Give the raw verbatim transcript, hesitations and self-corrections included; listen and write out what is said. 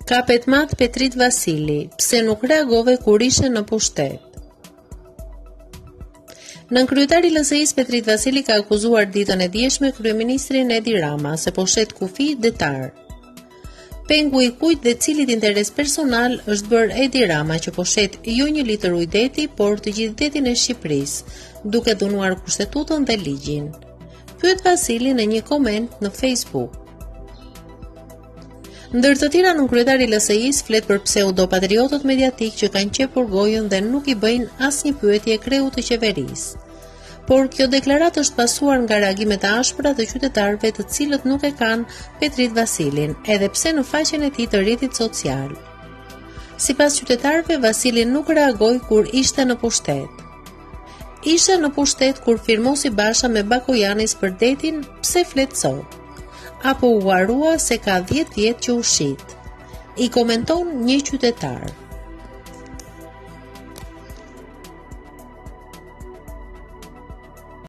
Kapet mat Petrit Vasili, pse nuk reagove kur ishe në pushtet? Nënkryetari i L S I-s Petrit Vasili ka akuzuar ditën e djeshme kryeministrin Edi Rama se po shet kufi detar. Pengu i kujt dhe cilit interes personal është bërë Edi Rama që po shet jo një litër ujë deti, por të gjithë detin e Shqipërisë, duke dhunuar kushtetutën dhe ligjin. Pyet Vasili në një koment në Facebook. Ndër të tjera, nënkryetari i L S I-s flet për pseudo-patriotët mediatik që kanë qepur gojën dhe nuk i bëjnë asnjë pyetje kreut të qeverisë. Por kjo deklaratë është pasuar nga reagimet e ashpra të qytetarëve të cilët nuk e kanë Petrit Vasilin, edhe pse në faqen e tij të rrjetit social. Sipas qytetarëve, Vasili nuk reagoi kur ishte në pushtet. Ishte në pushtet kur firmosi basha me Bakojanis për detin, pse flet sot? Apo u harua se ka dhjetë vjet që u shit, i komenton një qytetar.